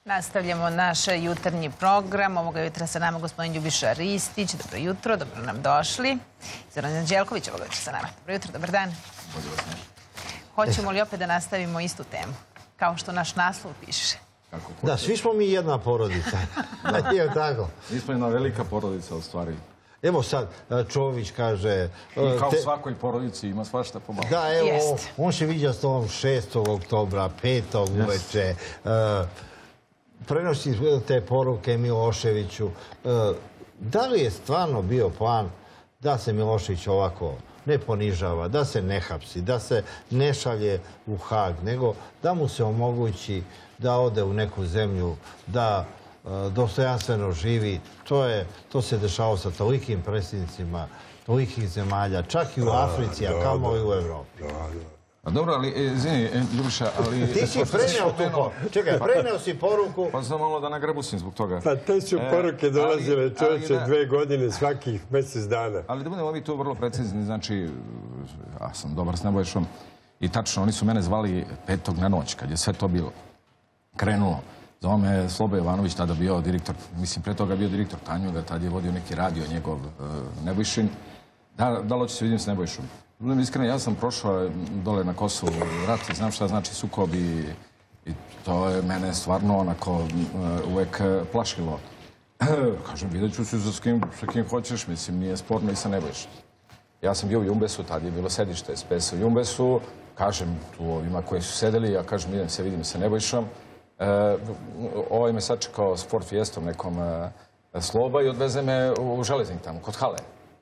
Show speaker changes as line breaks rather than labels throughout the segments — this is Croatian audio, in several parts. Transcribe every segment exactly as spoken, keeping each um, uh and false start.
Nastavljamo naš jutarnji program. Ovoga jutra sa nama gospodin Ljubiša Ristić. Dobro jutro, dobro nam došli. Zoran Anđelković, ovoga jutra sa nama. Dobro jutro, dobar dan. Hoćemo li opet da nastavimo istu temu? Kao što naš naslov piše.
Da, svi smo mi jedna porodica. Nije tako?
Mi smo jedna velika porodica u stvari.
Evo sad, Čović kaže...
I kao u svakoj porodici ima svašta pomalo.
Da, evo, on se viđa s tom šestog oktobra, petog uveče. Prenosi te poruke Miloševiću. Da li je stvarno bio plan da se Milošević ovako ne ponižava, da se ne hapsi, da se ne šalje u Hag, nego da mu se omogući da ode u neku zemlju, da dostojanstveno živi? To se dešava sa tolikim predsjednicima tolikih zemalja, čak i u Africi, a kamo i u Evropi.
Dobro, ali, izvini, Ljubiša, ali...
Ti si preneo tu poruku. Čekaj, preneo si poruku...
Pa sam malo da nagrabusim zbog toga.
Pa te su poruke dolazile čovječe dve godine svakih mjesec dana.
Ali da budemo mi tu vrlo precizni, znači, ja sam dobar s Nebojšom i tačno, oni su mene zvali petog na noć, kad je sve to bilo krenulo. Zvao me Slobo Jovanović, tada bio direktor, mislim, pre toga bio direktor Tanjuga, tad je vodio neki radio njegov Nebojšin. Da li hoće se vidim s Nebojšom? Budem iskren, ja sam prošao dole na Kosovu rat i znam šta znači sukob i to je mene stvarno onako uvek plašilo. Kažem, vidjet ću se sa kim hoćeš, mislim, nije sporno i sa Nebojšom. Ja sam bio u Jumbesu, tad je bilo sedište S P S u Jumbesu, kažem tu ovima koji su sedeli, ja kažem, idem se vidim sa Nebojšom. Ovaj me sačekao s Ford Fiestom nekom Sloba i odveze me u železnik tamo, kod hale.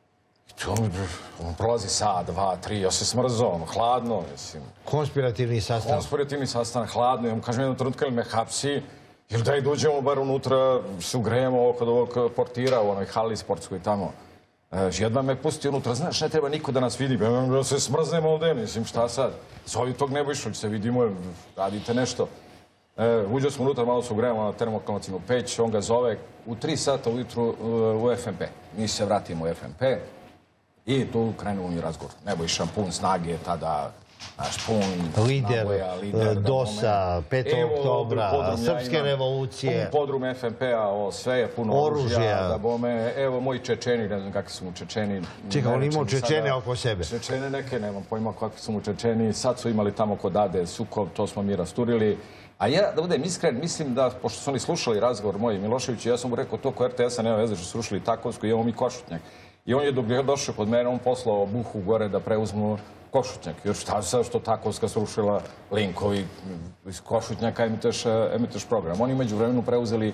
On prolazi sad, dva, tri, ja se smrzao, hladno, mislim.
Konspirativni sastanak.
Konspirativni sastanak, hladno. Ja mu kažem jednom trenutku, ili me hapsi, ili daj dođemo bar unutra, se ugrejemo kod ovog portira u onoj hali sportskoj tamo. Jedva me pusti unutra, znaš, ne treba niko da nas vidi, ja se smrznem ovdje, mislim, šta sad? Zovi tog Nebojšu, se vidimo, radite nešto. Uđeo smo unutra, malo se ugrejemo na termoklacinu peć, on ga zove u tri sata ujutru u F M P. Mi se vratimo u F M P. I tu krenuo mi razgovor. Nebojša pun snage, tada naš pun...
Lider DOS-a, petog oktobra, Srpske revolucije.
Pun podrum F M P-a, sve je puno oružja. Evo, moji Čečeni, ne znam kakvi su mu Čečeni.
Čekaj, on imao Čečene oko sebe.
Čečene neke, nemam pojma kakvi su mu Čečeni. Sad su imali tamo kod Ade sukob, to smo mi rasturili. A ja, da budem iskren, mislim da, pošto su oni slušali razgovor moji Milošević, ja sam mu rekao to ko R T S-a nema veze što su rušili Takovsku, imamo mi Košutnjak. I on je dok je došao kod mene, on poslao Buhu gore da preuzmu Košutnjak. Jer šta sad što Takovska srušila linkovi iz Košutnjaka emiteš program. Oni među vremenu preuzeli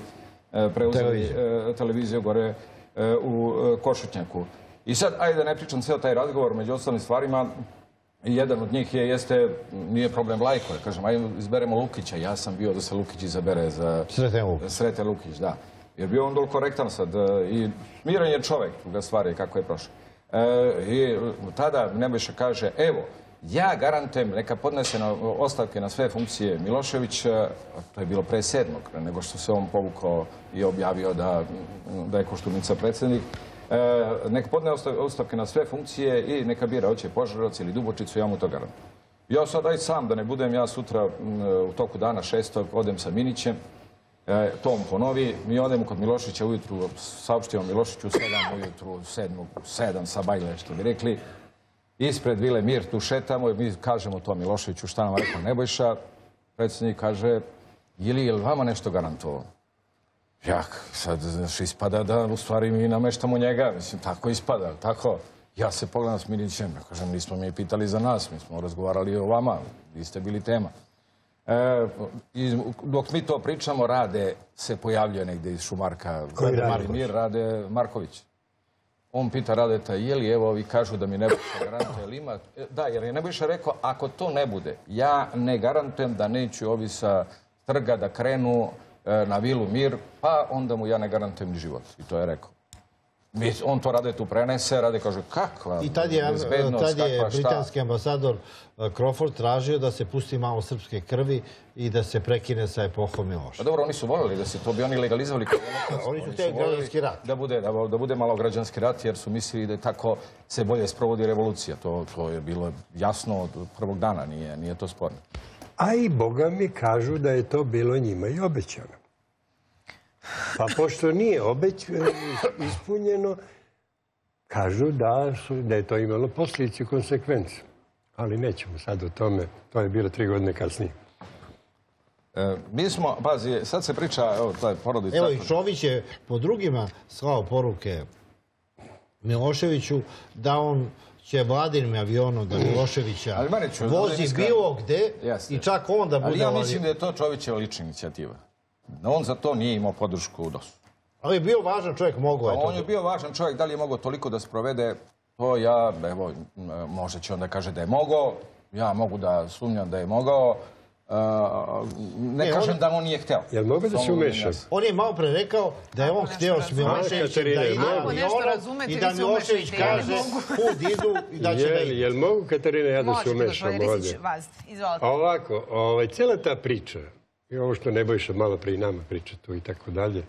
televiziju gore u Košutnjaku. I sad, ajde da ne pričam cijel taj razgovor među ostalim stvarima. Jedan od njih je, jeste, nije problem Lajko. Kažem, ajde izberemo Lukića. Ja sam bio da se Lukić izabere za... Sreten Lukić, da. Jer bio on dol korektan sad i miran je čovek ga stvari kako je prošao. I tada Nebojša kaže, evo, ja garantujem, neka podnese ostavke na sve funkcije Milošević, to je bilo pre sedmog, nego što se on povukao i objavio da je Koštunica predsjednik, neka podne ostavke na sve funkcije i neka bira hoće Požarevac ili Dubočicu, ja mu to garantujem. Ja sad aj sam da ne budem, ja sutra u toku dana šestog odem sa Minićem, to mu ponovi, mi odemo kod Milošića ujutru, saopštimo Milošiću sedam ujutru, sedmog, sedam sa bajle, što bi rekli. Ispred Vile Mir tu šetamo i mi kažemo to Miloševiću šta nam rekao Nebojša. Predsjednik kaže, je li vama nešto garantovao? Jak, sad ispada da u stvari mi nameštamo njega, mislim, tako ispada, tako. Ja se pogledam s Minićem, kažem, nismo mi pitali za nas, mi smo razgovarali o vama, vi ste bili tema. Dok mi to pričamo, Rade se pojavljuje negdje iz Šumarka.
Koji Rade?
Mir, Rade Marković. On pita Radeta, je li, evo, ovi kažu da mi Nebojša garantuje, ili ima... Da, jer je Nebojša rekao, ako to ne bude, ja ne garantujem da neću ovi sa trga da krenu na vilu Mir, pa onda mu ja ne garantujem ni život. I to je rekao. On to Radetu prenese, Rade kaže, kakva bezbednost,
I tad je britanski ambasador Crawford tražio da se pusti malo srpske krvi i da se prekine sa epohom Miloša.
Pa dobro, oni su voljeli da se to bi oni legalizovali.
Oni su te građanski rat.
Da bude malo građanski rat, jer su mislili da tako se bolje sprovodi revolucija. To je bilo jasno od prvog dana, nije to sporno.
A i Boga mi kažu da je to bilo njima i obećano. Pa pošto nije obeć ispunjeno, kažu da, su, da je to imalo posljedice i konsekvence. Ali nećemo sad o tome. To je bilo tri godine kasnije.
E, mi smo, pazi, sad se priča, evo, taj porodica...
Evo i Čović je po drugima slao poruke Miloševiću da on će Vladinim avionom da Miloševića
Ali, Mariću,
vozi
iskreno,
bilo gde
jeste.
i čak on da bude...
Ali ja mislim da je to Čovićeva lična inicijativa. On za to nije imao podršku u dosu.
Ali je bio važan čovjek, mogao je to.
On je bio važan čovjek, da li je mogao toliko da sprovede, to ja, evo, možda će onda kaže da je mogao, ja mogu da sumnjam da je mogao, Uh, ne, ne kažem on... da on nije hteo.
Jel mogu da se umeša?
On je malo pre rekao da je on hteo s Miloševićem da ide avionom i da Milošević kaže kud idu i da će da ide.
Jel mogu, Katarina, ja da se umešam
ovdje?
A ovako, ovaj, cijela ta priča, i ovo što Nebojša malo pre i nama priča tu i tako dalje,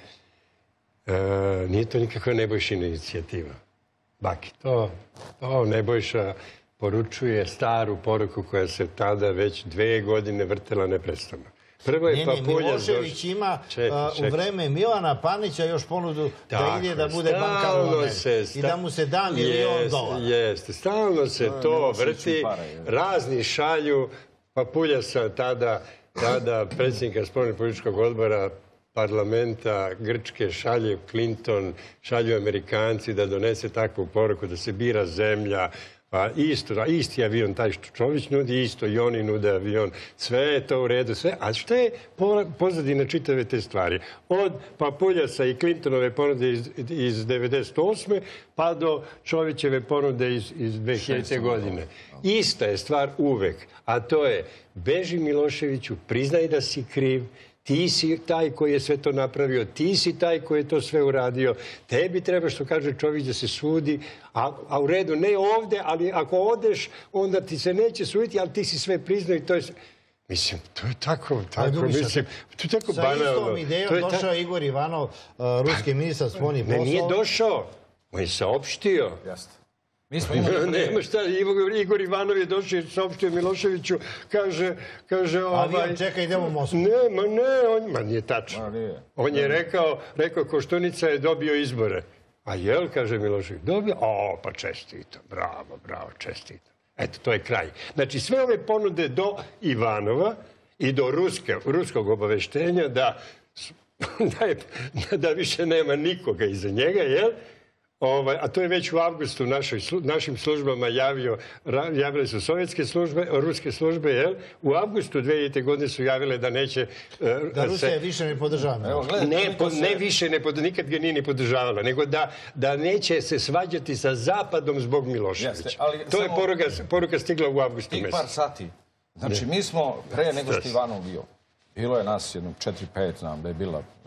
e, nije to nikakva Nebojšina inicijativa. Baki, to, to Nebojša poručuje staru poruku koja se tada već dve godine vrtela neprestano. Prvo je Papuljac...
Milošević ima u vreme Milana Panića još ponudu da ide da bude bankar u Americi. I da mu se da milion dolara.
Jeste, stalno se to vrti. Razni šalju Papuljasa, tada predsjednika spoljnog političkog odbora parlamenta Grčke, šalje Clinton, šalju Amerikanci da donese takvu poruku da se bira zemlja. Pa isto, isti avion, taj što Čović nudi, isto i oni nude avion. Sve je to u redu, sve. A šta je pozadina čitave te stvari? Od Papuljasa i Clintonove ponude iz, iz devedeset osme pa do Čovićeve ponude iz, iz dve hiljadite. godine. Ista je stvar uvek, a to je beži Miloševiću, priznaj da si kriv, ti si taj koji je sve to napravio, ti si taj koji je to sve uradio, tebi treba, što kaže Čović, da se sudi, a, a u redu ne ovde, ali ako odeš, onda ti se neće suditi, ali ti si sve priznao i to je... Mislim, to je tako, tako, mislim, to je tako banalno.
Sa istom idejom došao Igor Ivanov, ruski ministar spoljnih poslova.
Ne, nije došao, on je saopštio.
Jeste. Mi smo imali...
Nema šta, Igor Ivanov je došao i saopštio Miloševiću, kaže... kaže
Avion, čekaj, idemo u Moskvu.
Ne, ma ne, on, ma nije tačno. On je rekao, rekao, Koštunica je dobio izbore. A jel, kaže Milošević, dobio? O, pa čestito, bravo, bravo, čestito. Eto, to je kraj. Znači, sve ove ponude do Ivanova i do ruske, ruskog obaveštenja da, da, je, da više nema nikoga iza njega, jel? Ovaj, a to je već u avgustu našoj, našim službama javio, javile su sovjetske službe, ruske službe, jel? U avgustu dve hiljadite. godine su javile da neće...
Da Rusija se, više ne podržava.
Evo, gled, ne, po, se... ne više, ne pod, nikad ga nije ni podržavala, nego da, da neće se svađati sa Zapadom zbog Miloševića. Jeste, ali to samo... je poruka, poruka stigla u avgustu mjesecu.
I par sati. Znači, ne. mi smo, pre nego što Ivanov bio, bilo je nas jedno četiri pet, znam da je bila... Uh,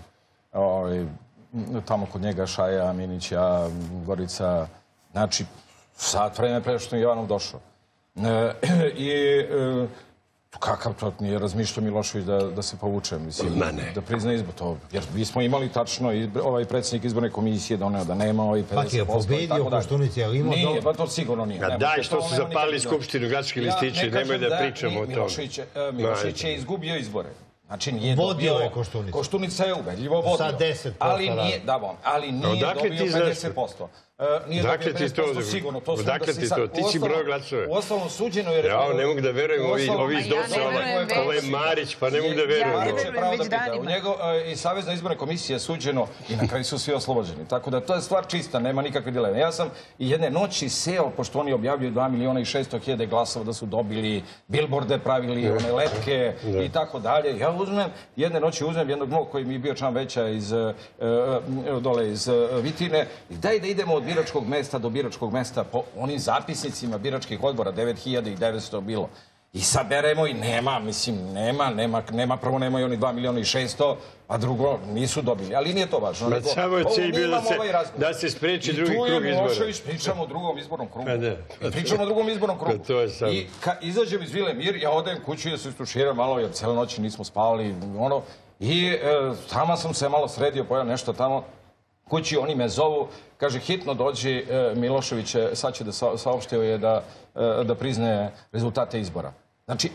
ovaj, tamo kod njega Šaja, Minića, Gorica, znači sat vreme pre što je Ivanov došao. E, I e, kakav to nije razmišljao Milošević da, da se povuče, mislim, da prizna izbor to. Jer mi smo imali tačno, izbor, ovaj predsjednik izborne komisije doneo da nema ovaj pedeset posto.
Pa je pobedio Koštunici, ali imao...
Nije, pa to sigurno nije.
Ja, daj, što su zapali skupštinu, gradski listići, ja, nemoj da, da pričamo o tome.
Milošević, Milošević je izgubio izbore. Znači nije
vodio
dobio...
je Koštunica.
Koštunica je ubedljivo vodio.
Sa deset posto.
Ali nije, da bon, ali nije dobio pedeset posto. Uh, nije
dakle
dobio pedeset posto
to,
sigurno. To
dakle ti to? Ti si broj glasove.
U osnovu suđeno je...
Ja ne mogu da verujem ovi, ovi iz dosa, ovo je Marić, pa ne mogu da verujem.
Marić je pravo da pita. U njego uh, i Savezna izborna komisija je suđeno i na kraju su svi oslobođeni. Tako da to je stvar čista, nema nikakve dileme. Ja sam i jedne noći seo, pošto oni objavljuju dva miliona i šesto hiljada glasova da su dobili, bilborde pravili, one letke i tako dalje. Ja uzmem, jedne noći uzmem jednog mog koji mi je bio član veća iz, uh, dole iz uh, Vitine i daj da idemo od biračkog mesta do biračkog mesta po onim zapisnicima biračkih odbora, devet hiljada devetsto bilo. I saberemo i nema, mislim, nema, nema, nema, prvo nema i oni dva miliona i šesto, a drugo nisu dobili. Ali nije to važno.
Ma samo je cilj bio da se, da se spreči drugi krug izbora. I tu je Milošević, pričamo o drugom izbornom krugu. I pričamo o drugom izbornom krugu. I kad izađem iz Vile Mir, ja odem kuću da se istuširam malo, jer cijele noći nismo spavali, ono, i e, tamo sam se malo sredio, pojao nešto tamo. Kući oni me zovu, kaže hitno dođi e, Milošević, sad će da sa, saopštio je da, e, da priznaje rezultate izbora.
Znači,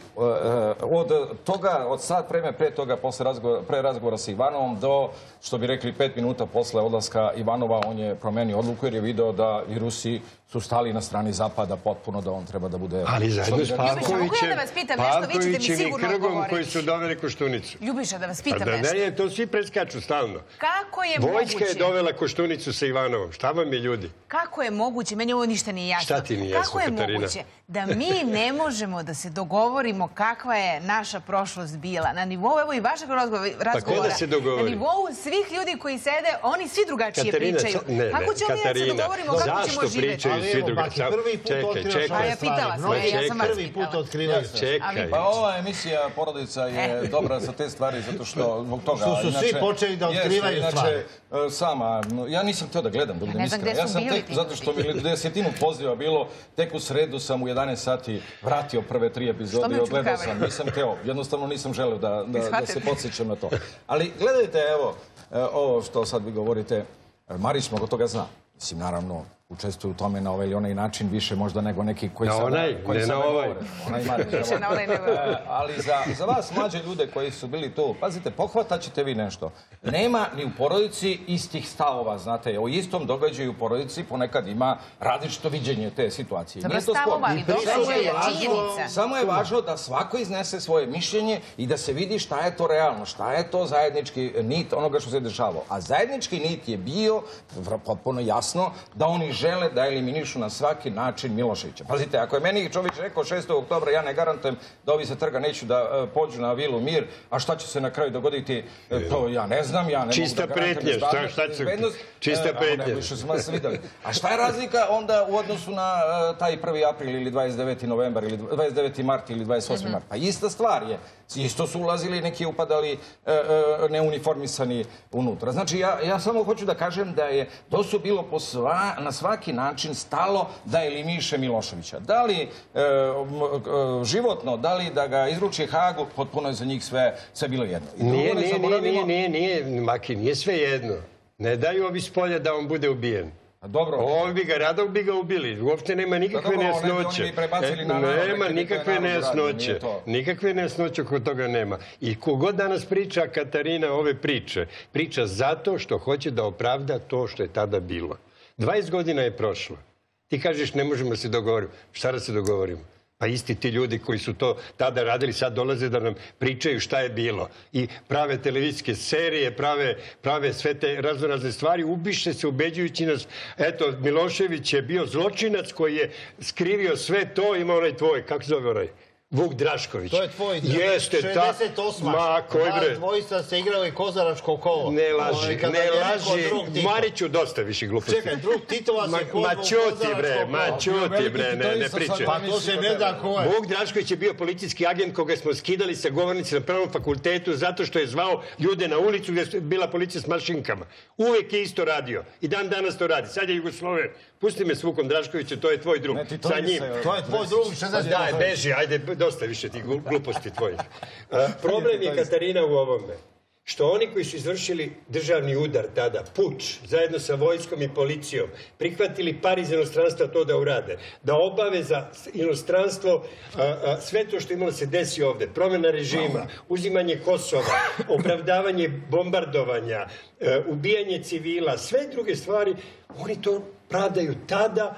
od toga, od sat vreme pre toga, pre razgovora sa Ivanovom, do, što bi rekli, pet minuta posle odlaska Ivanova, on je promenio odluku jer je video da i Rusi su stali na strani Zapada potpuno, da on treba da bude...
Ali zajedno s Pavkovićem,
Pavkovićem
i Krgom koji su doveli Koštunicu.
Ljubiša, da vas pitam nešto.
Ne, to svi preskaču stalno.
Kako je moguće...
Vojska je dovela Koštunicu sa Ivanovom. Šta vam je, ljudi?
Kako je moguće, meni ovo ništa nije jasno.
Šta ti nije jasno, Katarina?
Kako je moguće da mi ne možemo da se dogovorimo kakva je naša prošlost bila? Na nivou, evo i vašeg razgovora, na nivou svih ljudi koji sede, oni svi drugačije pričaju. Kako ćemo mi da se dogovorimo kako ćemo živjeti?
Ali evo, Baki, prvi put otkrivaš ove stvari. Mnogi prvi put otkrivaju sve.
Pa ova emisija Porodica je dobra za te stvari, zato što zbog toga...
Što su svi počeli da otkrivaju stvari.
Sama, ja nisam htio da gledam, da budem iskren. Ja sam tek, zato što mi desetinu poziva bilo, tek u sredu sam u jedanaest sati vratio prve tri epizode i odgledao sam. Nisam hteo, jednostavno nisam želeo da se podsjećam na to. Ali gledajte, evo, ovo što sad vi govorite, Marić mnogo toga zna. Mislim, naravno, učestvuju u tome na ovaj ili onaj način, više možda nego neki koji
sam... Na onaj, ne na ovaj.
Više na onaj nego...
Ali za vas, mlađe ljude koji su bili tu, pazite, pohvatat ćete vi nešto. Nema ni u porodici istih stavova, znate. O istom događaju u porodici ponekad ima različito viđenje te situacije.
Dobro stavova, ali događaj je činjenica.
Samo je važno da svako iznese svoje mišljenje i da se vidi šta je to realno, šta je to zajednički nit onoga što se dešavalo. A zajednički nit je bio, potpuno jasno, da oni žele da eliminišu na svaki način Miloševića. Pazite, ako je meni čovjek rekao šestog oktobra, ja ne garantujem da ovi sa trga neću da pođu na vilu Mir, a šta će se na kraju dogoditi, to ja ne znam, ja ne mogu da garantujem bezbednost.
Čista pretnja.
A šta je razlika onda u odnosu na taj prvi april ili dvadeset deveti novembar ili dvadeset deveti mart ili dvadeset osmi mart? Pa ista stvar je. Isto su ulazili, neki upadali neuniformisani unutra. Znači, ja samo hoću da kažem da je to su bilo na svaki način stalo da eliminiše Miloševića. Da li životno, da li da ga izruči Hagu, potpuno je za njih sve bilo jedno.
Nije, nije, nije, nije, Maki, nije sve jedno. Ne daju ovi s polja da on bude ubijen.
Dobro.
Ovi bi ga, rado bi ga ubili. Uopšte nema nikakve nejasnoće. Nema nikakve nejasnoće. Nikakve nejasnoće oko toga nema. I kogod danas priča Katarina ove priče, priča zato što hoće da opravda to što je tada bilo. dvadeset godina je prošlo. Ti kažeš ne možemo da se dogovorimo. Šta da se dogovorimo? Pa isti ti ljudi koji su to tada radili sad dolaze da nam pričaju šta je bilo. I prave televizijske serije, prave sve te raznorazne stvari, ubiše se ubeđujući nas. Eto, Milošević je bio zločinac koji je skrivio sve to, ima onaj tvoj, kako zove onaj? Vuk Drašković.
To je tvoj,
šezdeset osma. Ma, koji bre?
Dvojica ste igrali kozaračko kolo.
Ne laži, ne laži. Mariću, dosta više gluposti.
Čekaj, drug Titova se pozvao
Ma čuti bre, ma čuti bre, ne pričaj.
Pa to se ne da ko je.
Vuk Drašković je bio policijski agent koga smo skidali sa govornice na Pravnom fakultetu zato što je zvao ljude na ulicu gdje je bila policija s mašinkama. Uvijek je isto radio. I dan danas to radi. Sad je Jugosloven. Pusti me s Vukom Draškovićem, to je tvoj drug. Sa njim.
To je tvoj drug.
Daj, beži, ajde, dosta više tih gluposti tvojih. Problem je, Katarina, u ovome. Što oni koji su izvršili državni udar tada, puč, zajedno sa vojskom i policijom, prihvatili par iz inostranstva to da urade, da obave za inostranstvo sve to što imalo se desi ovde, promjena režima, uzimanje Kosova, opravdavanje bombardovanja, ubijanje civila, sve druge stvari, oni to pravdaju tada,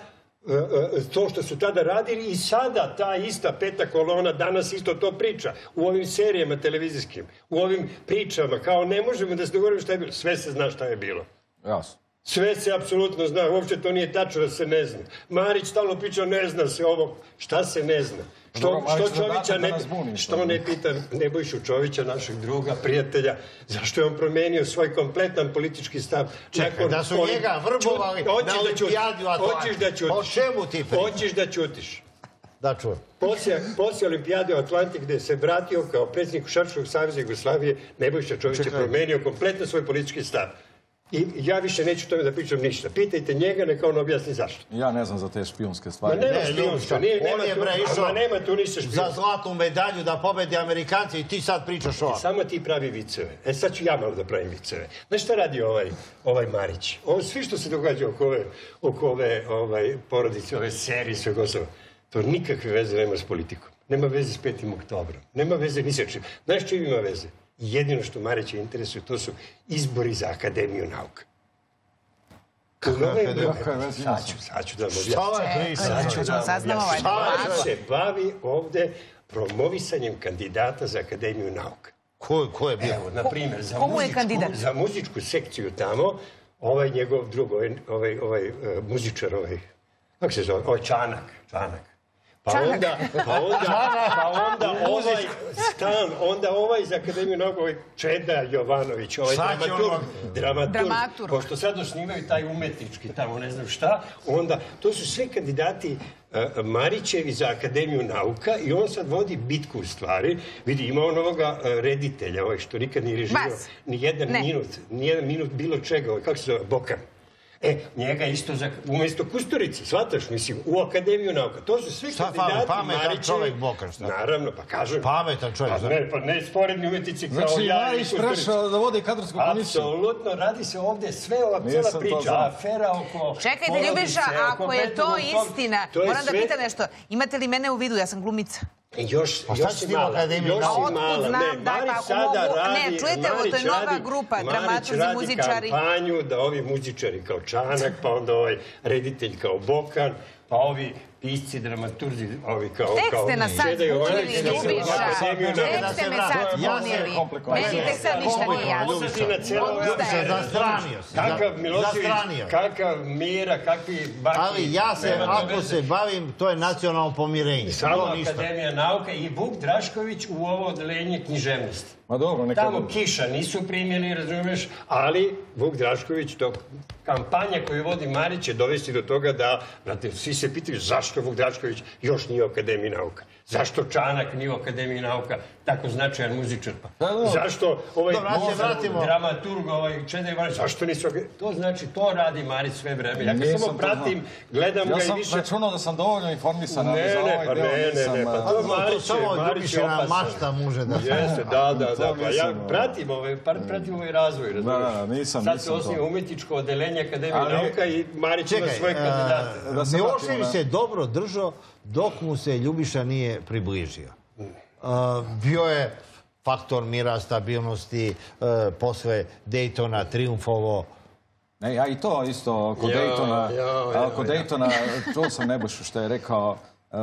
to što su tada radili i sada ta ista peta kolona danas isto to priča u ovim serijama televizijskim, u ovim pričama, kao ne možemo da se dogovorimo šta je bilo. Sve se zna šta je bilo.
Jasno.
Sve se apsolutno zna, uopće to nije tačno da se ne zna. Marić stalno priča ne zna se ovo, šta se ne zna. Što Čovića ne, što ne pita Nebojšu Čovića, našeg druga, prijatelja, zašto je on promenio svoj kompletan politički stav?
Čekaj, da su njega vrbovali na olimpijadu Atlantik.
Hoćeš da ćutiš.
O čemu ti pričaš?
Hoćeš da ćutiš.
Da čujem.
Poslije olimpijade u Atlantik gde se vratio kao predsjednik Košarkaškog saveza Jugoslavije, Nebojša Čović je promenio kompletno svoj politički stav. I ja više neću tome da pričam ništa. Pitajte njega, neka on objasni zašto.
Ja ne znam za te špijunske stvari.
Ma nema špijunska. On je bre išao
za zlatnu medalju da pobedi Amerikanci i ti sad pričaš ovo.
Samo ti pravi viceve. E sad ću ja malo da pravim viceve. Znaš šta radi ovaj Marić? Svi što se događa oko ove porodice, ove serije, sve gotovo, to nikakve veze nema s politikom. Nema veze s petim oktobrom. Nema veze ni sa čim. Znaš čim ima veze? Jedino što Marića interesuje, to su izbori za Akademiju nauka.
Kako je Akademija?
Sad ću, sad ću da vam objasnim.
Šta vam priča?
Sad ćemo saznamo ovaj
Marić se bavi ovde promovisanjem kandidata za Akademiju nauka.
Ko je bio?
Evo, na primjer, za
Komu je
muzičku,
kandidat?
za muzičku sekciju tamo, ovaj njegov drug, ovaj, ovaj, ovaj uh, muzičar, ovaj, kako se zove, ovaj Čanak, Čanak. Pa
Čanak.
onda, pa onda, pa onda ovaj stan, onda ovaj za Akademiju nauka, ovaj Čeda Jovanović, ovaj
Sad će
dramaturg,
ono-
dramaturg,
Dramaturg.
pošto sad osnimaju taj umetnički tamo, ne znam šta, onda, to su sve kandidati uh, Marićevi za Akademiju nauka i on sad vodi bitku u stvari. Vidi, ima on ovoga uh, reditelja, ovaj što nikad nije režirao
Bas.
ni jedan
Ne.
minut, ni jedan minut bilo čega, ovaj, kako se zove, Bokan. E, njega isto za, umjesto Kusturice, shvataš, mislim, u Akademiju nauka. To su svi
Šta
kandidati
fali, pametan
Marićevi.
čovjek Bokan, šta?
Naravno, pa kažem.
Pametan čovjek,
Pa
šta?
ne, pa ne sporedni umjetnici kao
Znači,
ja i
Marić
Kusturica.
prešao da vodi kadrovsku komisiju.
Apsolutno, radi se ovdje sve ova
Nisam
cijela
to
priča,
znao.
afera oko
Čekajte,
porodice,
Ljubiša,
oko
ako je to
Petrovog tog-
istina,
to je
moram da
sve-
pitam nešto. Imate li mene u vidu? Ja sam glumica.
E, Još,
Pa šta
još
ćeš
si
ti u
mala,
Akademiji
još
nauka?
si
A otkud
mala.
znam,
Ne,
da,
Marić
pa ako
sada
mogu-
radi-
ne, čujte, ovo, to je
Marić
nova
radi-
grupa,
Marić
dramaturzi,
radi
muzičari.
kampanju da ovi muzičari kao Čanak, pa onda ovaj reditelj kao Bokan, pa ovi pisci, dramaturzi, ovi kao...
Tek
kao
ste nas sad
Čeda Jovanović,
zbunili,
da se
Ljubiša.
u Akademiju nauka.
Tek ste me sad
Ja se
zbunili.
komplikovan.
Meni tek sad ništa nije jasno.
Pozadina cijela ova
Ljubiša,
afera.
zastranio si.
Kakav
Za-
Milošević,
zastranio.
kakav Mira, kakvi baki...
Ali ja se,
Nema to
ako
veze.
se bavim, to je nacionalno pomirenje.
Samo
To ništa.
Akademija nauka i Vuk Drašković u ovo odelenje književnosti.
Ma dobro, neka...
Tamo kiša nisu primjeni, razumiješ, ali Vuk Drašković, dok kampanja koju vodi Marić će dovesti do toga da, znate, svi se pitaju zašto Vuk Drašković još nije u Akademiji nauka. Zašto Čanak nije u Akademiji nauka, tako značajan muzičar? Pa.
Da, da.
Zašto ovaj
Dobro, da se
Mozart,
vratimo.
dramaturg, ovaj Čeda Ivanović, zašto nisu... To znači, to radi Marić sve vreme. Ja kad
Nisam
samo
to
pratim,
znao.
gledam
Ja
ga i
sam
više...
računao da sam dovoljno informisan, ali
Ne,
za
ne,
ovaj
pa
deo
ne, ne,
nisam...
ne, pa
a,
to-
To, to
Marić je-
samo
Marić je
Ljubišina
opasan.
mašta može da...
Jeste, da, da, da. Pa ja
nisam,
pratim ovaj, par- pratim ovaj razvoj, razumiješ?
da, nisam,
Sad se
nisam to.
osniva umjetničko odeljenje Akademije
Ali-
nauka i Marić ima
Čekaj,
svoje
e,
kandidate.
Da se
Milošević
vratimo na-
se dobro držao dok mu se Ljubiša nije približio. E, bio je faktor mira, stabilnosti, e, posle Dejtona, triumfovo.
Ne, ja i to isto oko
Ja,
Daytona,
ja,
a
ja,
oko
ja.
Daytona, čuo sam Nebojšu što je rekao, eh,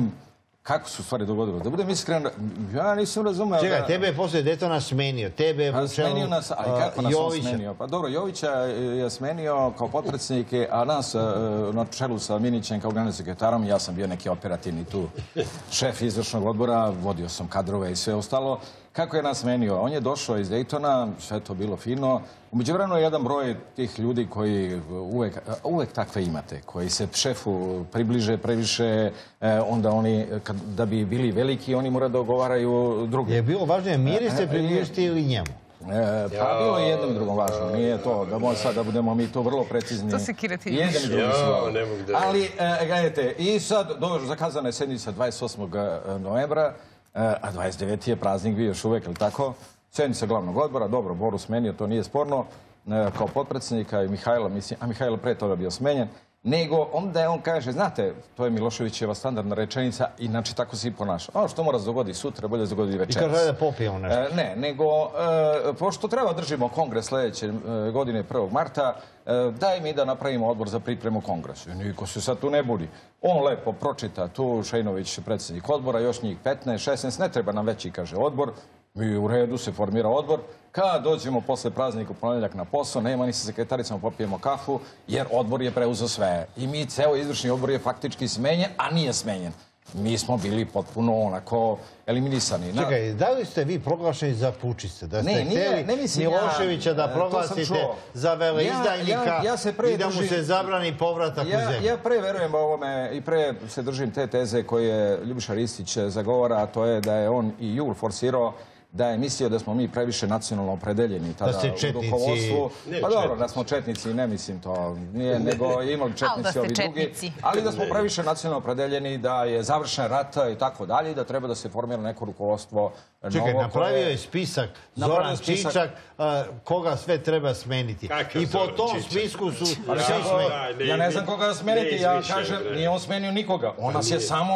kako su stvari dogodilo. Da budem iskren, ja nisam razumeo
Čekaj,
da...
tebe je posle Dejtona smenio. Tebe je
A
Vučelu,
smenio nas, ali
e,
kako nas on
Jovića.
smenio? Pa dobro, Jovića je smenio kao potpredsjednike, a nas eh, na čelu sa Minićem kao generalnim sekretarom, ja sam bio neki operativni tu šef izvršnog odbora, vodio sam kadrove i sve ostalo. Kako je nas smenio? On je došao iz Daytona, sve je to bilo fino. U međuvremenu je jedan broj tih ljudi koji uvek, uvek takve imate, koji se šefu približe previše, eh, onda oni, kad, da bi bili veliki, oni moraju da ogovaraju druge.
Je bilo važnije Miri
E,
se
e,
približiti ili njemu?
E, pa bilo je jednom i drugom važno. Nije to da možemo sad da budemo mi to vrlo precizni.
To se kirati.
Jedan i drugi
Ja,
su važni.
ne mogu da-
Ali, e, gledajte, i sad dobro, zakazana je sednica dvadeset osmog novembra, e, a dvadeset deveti je praznik bio još uvek, ili tako? Sednica glavnog odbora, dobro, Boru smenio, to nije sporno, e, kao potpredsjednika i Mihajla, mislim, a Mihajlo pre toga bio smenjen, nego onda je on kaže, znate, to je Miloševićeva standardna rečenica, inače tako se i ponaša. Ono što mora se dogodi sutra, bolje se dogodi
I
večeras.
kaže da popijemo nešto.
E, ne, nego, e, pošto treba držimo kongres sljedeće e, godine prvog marta, e, daj mi da napravimo odbor za pripremu kongresa. I niko se sad tu ne budi. On lepo pročita tu, Šejnović, predsjednik odbora, još njih petnaest, šesnaest, ne treba nam veći, kaže, odbor. I u redu se formira odbor. Kad dođemo posle praznika u ponedjeljak na posao, nema ni sa sekretaricama, popijemo kafu, jer odbor je preuzeo sve. I mi, ceo izvršni odbor je faktički smenjen, a nije smenjen. Mi smo bili potpuno onako eliminisani. Na-
Čekaj, da li ste vi proglašeni za pučice? Da ste
Ne, nije,
hteli
ne mislim ja,
Miloševića
e,
da
to sam
proglasite
čuo.
za veleizdajnika
Ja- ja- ja se pre
i da mu
držim-
se zabrani povratak u
Ja,
zemlju?
ja pre verujem ovome i pre se držim te teze koje Ljubiša Ristić zagovara, a to je da je on i Jul forsirao, da je mislio da smo mi previše nacionalno opredeljeni tada
ste
u
četnici.
rukovodstvu.
Ne,
Pa dobro,
četnici.
da smo četnici, ne mislim to, nije, nego imali
da
četnici
ste
ovi drugi.
četnici.
Ali da smo previše nacionalno opredeljeni, da je završen rat i tako dalje, i da treba da se formira neko rukovodstvo
Čekaj,
novo
napravio
koje-
je spisak
Napravio
Zoran
spisak.
Čičak, a, koga sve treba smeniti.
Kakav
I po
Zoran
tom
Čičak?
spisku su
Ali
svi
kako-
smenjeni.
da, ne
ja ne
izmi-
znam koga
ne
smeniti, ja
izmišljaj,
kažem,
bre.
nije on smenio nikoga. On nas je samo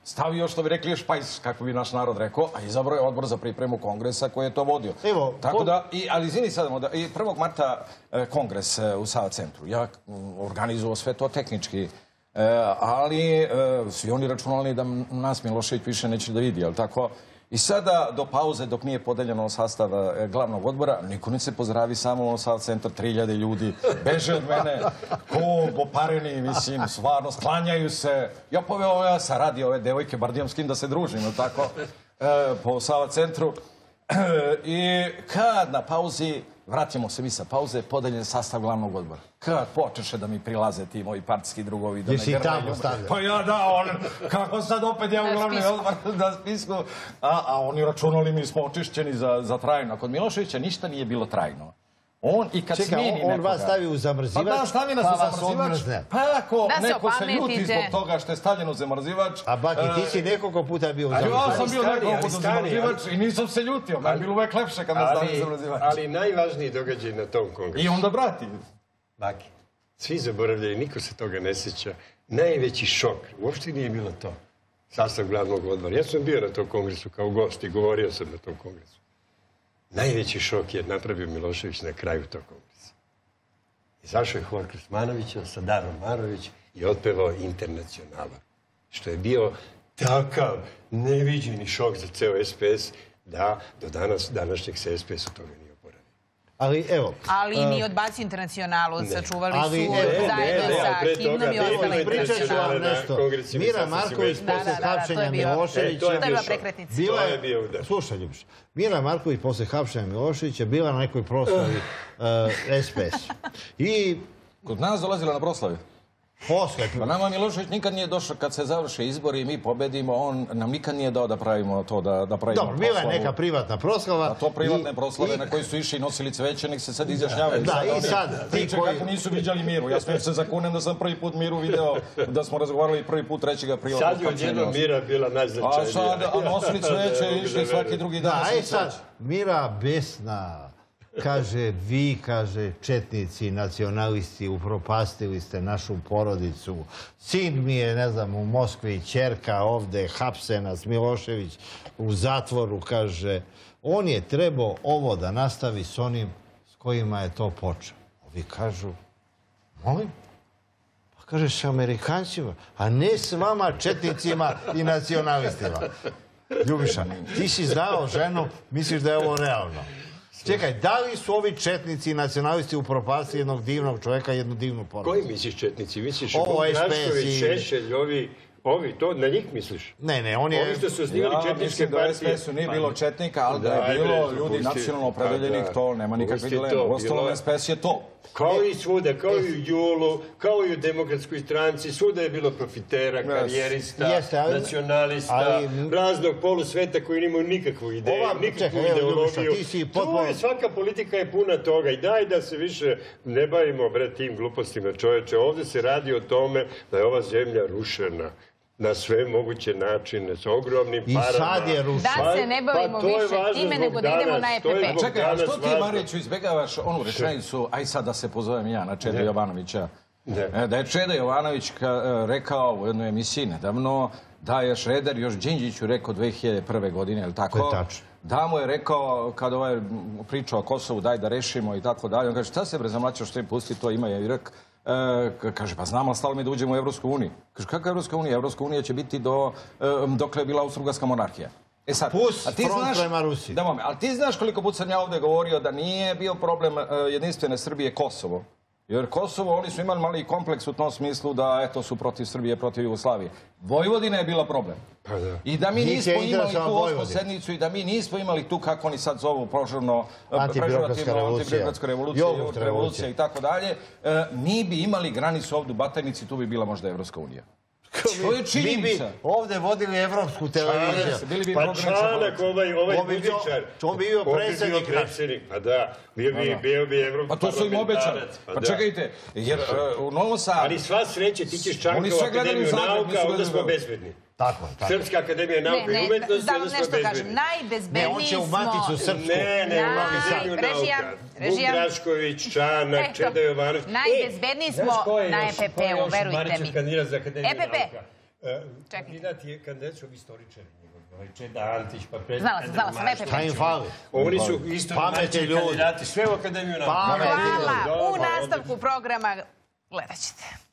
stavio, što bi rekli, špajs, kako bi naš narod rekao, a izabrao je odbor za pripremu kongresa koji je to vodio.
Evo,
tako
po...
da, i, ali izvini sad, da, i prvog marta e, kongres e, u Sava centru. Ja organizovao sve to tehnički, e, ali e, svi oni računali da nas Milošević više neće da vidi, jel tako? I sada, do pauze, dok nije podeljeno sastav glavnog odbora, niko ne se pozdravi, samo u Sava centar, tri hiljade ljudi, beže od mene, ko opareni, mislim, stvarno, sklanjaju se. Ja poveo, ja sam radio ove devojke, bar dijam s kim da se družim, tako, e, po Sava centru. I kad na pauzi, vratimo se mi sa pauze, podeljen sastav glavnog odbora. Kad počeše da mi prilaze ti moji partijski drugovi, da me grlaju.
Jesi tamo stavljao?
Pa ja da, on, kako sad opet ja u glavni odbor na spisku. A, a oni računali mi smo očišćeni za, za trajno. Kod Miloševića ništa nije bilo trajno. On i kad
Čekaj,
smijeni
on, on
nekoga...
vas stavi u zamrzivač,
pa da, stavi nas
pa
u
vas
zamrzivač.
odmrzne.
Pa ako
Da se
neko se ljuti
opametite.
zbog toga što je stavljen u zamrzivač...
A Baki, ti si nekoliko puta bio u
A
zamrzivač.
ja sam bio
stani,
nekoliko
ali
puta u
stani,
zamrzivač i nisam se ljutio. Meni je bilo uvek lepše kad nas stavim u
Ali,
zamrzivač.
ali najvažniji događaj na tom kongresu.
I onda brati.
Baki, svi zaboravljaju, niko se toga ne sjeća. Najveći šok, uopšte nije bilo to, sastav glavnog odbora. Ja sam bio na tom kongresu kao gost i govorio sam na tom kongresu. Najveći šok je napravio Milošević na kraju tog kongresa. Izašao je hor Krsmanovića sa Darom Marović i otpevao Internacionala. Što je bio takav neviđeni šok za ceo S P S da do danas, današnjeg se S P S u toga nije oporavio.
Ali evo...
Ali ni odbacio Internacionalu, sačuvali su
Ali,
zajedno
ne, ne,
sa
pre
himnom
toga
i ostale
bilo je
Pričat ću vam
Internacionale.
nešto.
Kongresima
Mira
sasvim
Marković
sigurno.
posle
Da, da, da, to je
hapšenja
bio-
Miloševića...
E, to je
To je bila
šok.
prekretnica.
Bila
To je bio udar.
Slušaj, Ljubiša, Mira Marković posle hapšenja Miloševića bila na nekoj proslavi uh, S P S. I
Kod nas dolazila na proslavi.
posle...
Pa nama Milošević nikad nije došao kad se završe izbori i mi pobedimo, on nam nikad nije dao da pravimo to, da, da pravimo
Dobro, bila je
proslavu.
neka privatna proslava.
A to privatne
i-
proslave
i-
na koji su išli i nosili cveće, nek se sad izjašnjavaju.
Da, i
oni
sad, ti
Priče
koji-
kako nisu viđali Miru. Ja smijem se zakunem da sam prvi put Miru video, da smo razgovarali prvi put trećeg aprila.
Sad je odjednom Mira bila
A
najznačajnija.
sad, a nosili cveće i išli svaki drugi dan.
Da,
nosili
aj sad,
cveće.
Mira besna, kaže, vi, kaže, četnici, nacionalisti, upropastili ste našu porodicu. Sin mi je, ne znam, u Moskvi, ćerka ovde, hapsena, Milošević u zatvoru, kaže. On je trebao ovo da nastavi s onim s kojima je to počeo. Ovi kažu, molim? Pa kaže, s Amerikancima, a ne s vama, četnicima i nacionalistima. Ljubiša, ti si znao ženu, misliš da je ovo realno? Čekaj, da li su ovi četnici i nacionalisti upropastili jednog divnog čovjeka i jednu divnu porodicu?
Koji misliš četnici? Misliš
Ovo,
Bog
S P S
Drašković,
i-
Šešelj, ovi, ovi, to na njih misliš?
Ne, ne, on je...
Ovi što su osnivali
Ja
četničke
mislim da u S P
partije.
S-u nije bilo četnika, ali da
Daj,
je bilo
bre,
ljudi
pusti.
nacionalno opredeljenih,
Pa da.
to nema nikakve
Pusti
dileme.
to,
Uostalom,
bilo je-
S P S je to.
Kao i svuda, kao i u Julu, kao i u Demokratskoj stranci, svuda je bilo profitera, karijerista,
Jeste, ali-
nacionalista,
ali-
raznog polusveta koji nemaju nikakvu ideju,
Ova-
nikakvu
čekaj, evo,
ideologiju.
Ljubiša, ti si potpuno-
To je, svaka politika je puna toga i daj da se više ne bavimo, bre, tim glupostima, čoveče. Ovdje se radi o tome da je ova zemlja rušena na sve moguće načine, sa ogromnim
I
parama.
sad je rušena.
Da se ne bavimo
Pa to je
više
važno
time,
zbog
nego da idemo
danas,
na E
to je
P P.
zbog
Čekaj, a
danas
što ti,
važno.
Mariću, izbjegavaš onu rečenicu, aj sad da se pozovem ja na Čedu
Ne.
Jovanovića.
Ne.
E, Da je Čeda Jovanović ka- e, rekao u jednoj emisiji nedavno da je Šreder još Đinđiću rekao dve hiljade prve godine, je li tako?
To je tačno.
Da mu je rekao, kada ovaj m, pričao o Kosovu, daj da rešimo i tako dalje, on kaže, šta se bre zamlačio što im pusti, to ima je Irak. E, ka- kaže, pa znamo, stalo mi da uđemo u Evropsku uniju. Kaže, kakva Evropska unija? Evropska unija će biti do, e, dokle je bila Austrougarska monarhija. E sad,
Pus
a ti
front
znaš,
prema Rusiji.
da, mame, ali ti znaš koliko put sam ja ovdje govorio da nije bio problem e, jedinstvene Srbije Kosovo. Jer Kosovo, oni su imali mali kompleks u tom smislu da, eto, su protiv Srbije, protiv Jugoslavije. Vojvodina je bila problem.
Pa da.
I da mi
Njih je
nismo imali
interesovala
tu osmu
Vojvodina.
sednicu i da mi nismo imali tu, kako oni sad zovu, prožurno,
Antibirokratska
pežorativno,
revolucija.
antibirokratska revolucija,
Jogurt
jogurt
revolucija.
revolucija i tako dalje, e, mi bi imali granicu ovdje u Batajnici, tu bi bila možda Evropska unija. To je
Mi bi
činjenica.
ovdje vodili evropsku televiziju.
Bili bi
Pa
programi sa
Čanak, ovaj, ovaj
On bi bio-
muzičar.
on bi bio
On
predsjednik naš.
predsjednik, pa da. Bio bi, bio bi evropski
Pa to su im obećali.
parlamentarac,
Pa
da.
čekajte, jer e, u Novom Sadu...
Ali sva sreće, ti ćeš čak
Oni
u
sve gledali u
Akademiju
Zagreb,
nauka,
nisu
onda
gledali
smo
u-
bezbedni.
Tako, tako.
Srpska akademija
Ne,
nauka i
ne,
umetnosti,
da
onda
vam
smo
nešto kažem.
bezbedni.
Ne,
Najbezbedniji
on će u
smo...
Maticu Srpsku.
Ne, ne, u
Naj-
Akademiju
režija-
nauka. Vuk
režija-
Drašković, Čanak,
Eto,
Čeda Jovanović.
najbezbedniji
E,
smo
znaš ko je
na
još-
E P P-u,
ko je još
verujte
Marićev
mi.
kandidat za Akademiju
E P P.
nauka? kandidat je kandidat su istoričari. Čeda Antić, pa pred...
Znala sam, znala sam, ne
Šta im
prepriču.
fali?
Oni su isto
Pametni ljudi.
kandidati, sve u akademiju nauka.
Pametni ljudi.
Hvala. U nastavku programa gledat ćete.